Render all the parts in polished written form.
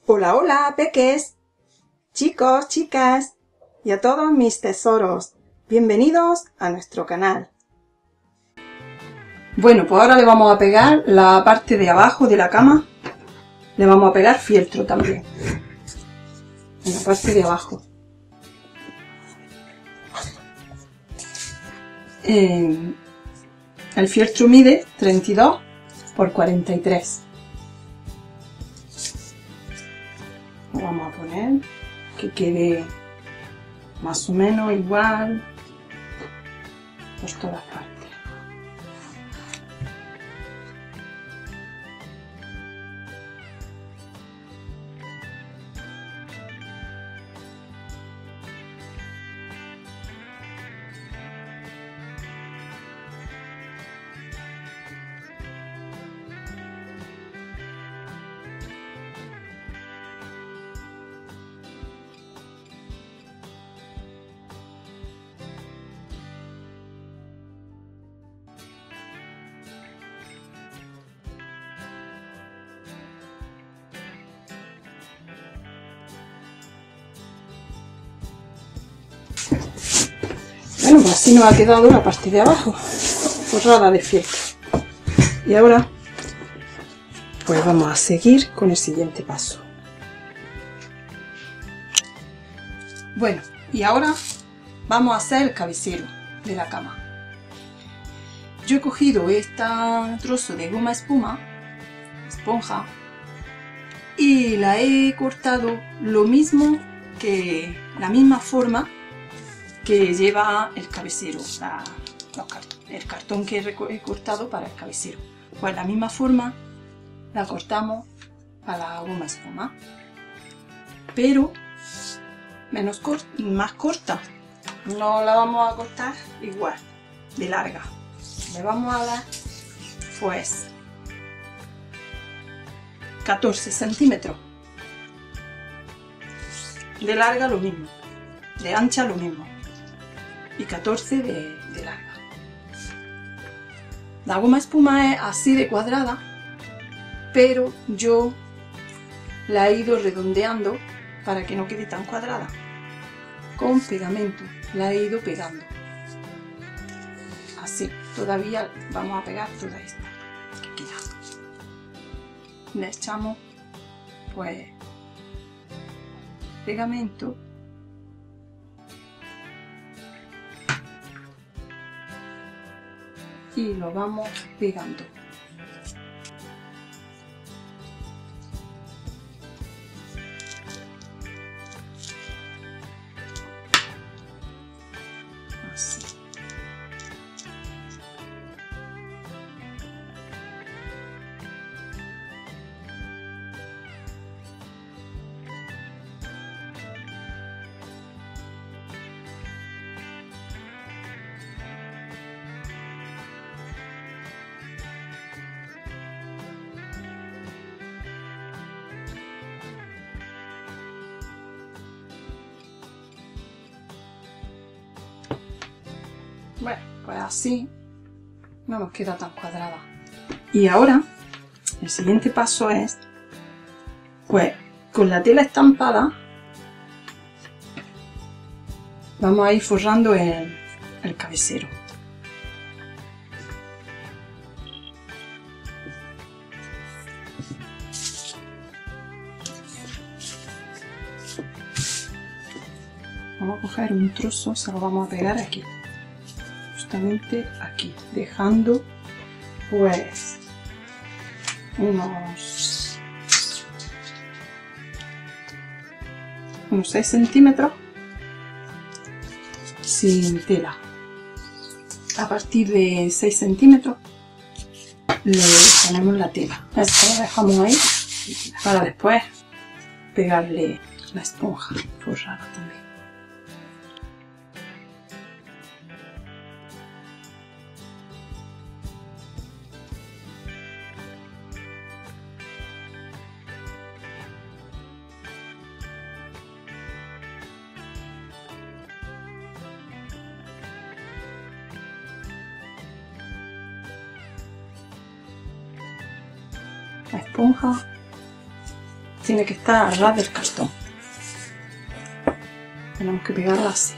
Hola, hola, peques, chicos, chicas y a todos mis tesoros. Bienvenidos a nuestro canal. Bueno, pues ahora le vamos a pegar la parte de abajo de la cama. Le vamos a pegar fieltro también. En la parte de abajo. El fieltro mide 32 por 43. Lo vamos a poner que quede más o menos igual por todas partes. Bueno, pues así nos ha quedado la parte de abajo, forrada de fieltro. Y ahora, pues vamos a seguir con el siguiente paso. Bueno, y ahora vamos a hacer el cabecero de la cama. Yo he cogido este trozo de goma espuma, esponja, y la he cortado lo mismo que la misma forma que lleva el cabecero, el cartón que he cortado para el cabecero. Pues la misma forma la cortamos a la goma espuma, pero más corta. No la vamos a cortar igual, de larga. Le vamos a dar pues 14 centímetros. De larga lo mismo, de ancha lo mismo. Y 14 de larga. La goma espuma es así de cuadrada, pero yo la he ido redondeando para que no quede tan cuadrada. Con pegamento la he ido pegando. Así, todavía vamos a pegar toda esta que queda. Le echamos pues pegamento. Y lo vamos pegando. Así. Bueno, pues así no nos queda tan cuadrada. Y ahora el siguiente paso es, pues con la tela estampada vamos a ir forrando el cabecero. Vamos a coger un trozo, se lo vamos a pegar aquí. Justamente aquí, dejando pues unos 6 centímetros sin tela. A partir de 6 centímetros le ponemos la tela. Esto lo dejamos ahí para después pegarle la esponja forrada también. La esponja tiene que estar a ras del cartón. Tenemos que pegarla así.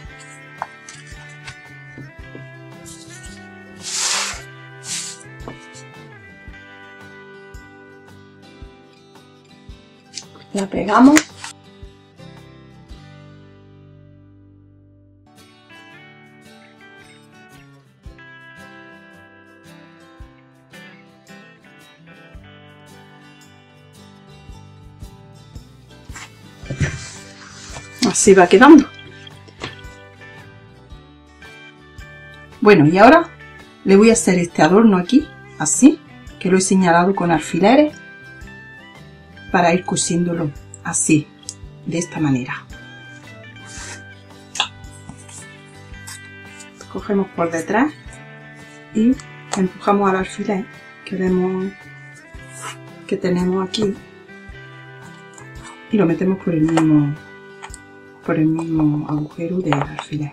La pegamos. Así va quedando. Bueno, y ahora le voy a hacer este adorno aquí, así, que lo he señalado con alfileres para ir cosiéndolo así, de esta manera. Cogemos por detrás y empujamos al alfiler que vemos que tenemos aquí y lo metemos por el mismo agujero del alfiler.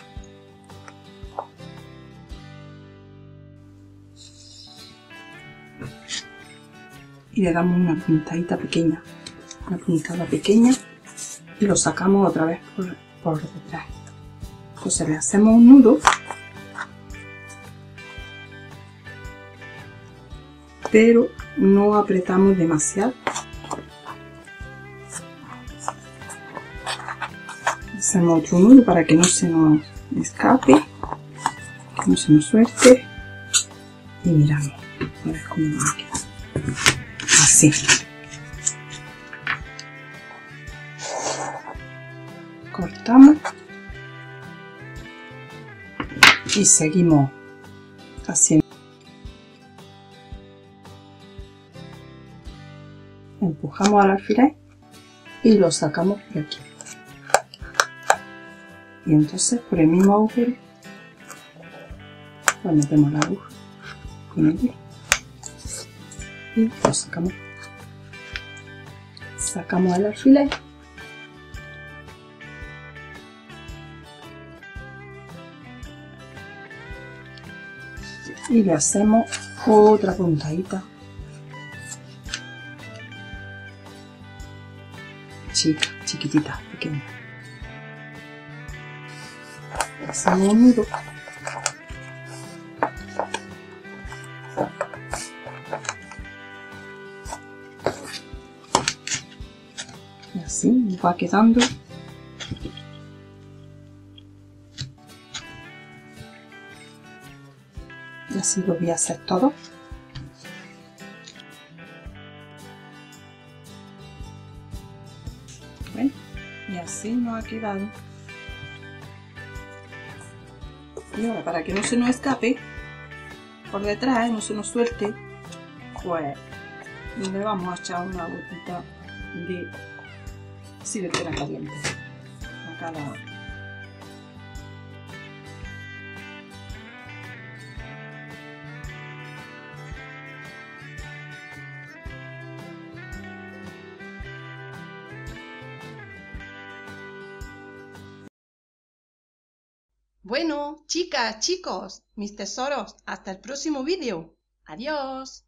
Y le damos una puntadita pequeña, y lo sacamos otra vez por detrás. Entonces le hacemos un nudo, pero no apretamos demasiado. Hacemos otro nudo para que no se nos escape, que no se nos suelte, y miramos a ver cómo nos queda. Así. Cortamos y seguimos haciendo. Empujamos al alfiler y lo sacamos por aquí. Y entonces por el mismo agujero pues metemos la aguja con el hilo y lo sacamos. Sacamos el alfiler y le hacemos otra puntadita chiquitita, pequeña. Hacemos un nudo y así nos va quedando. Y así lo voy a hacer todo. Bueno, y así nos ha quedado. Y ahora, para que no se nos escape por detrás, no se nos suelte, pues le vamos a echar una gotita de silicona caliente a cada. Bueno, chicas, chicos, mis tesoros, hasta el próximo vídeo. Adiós.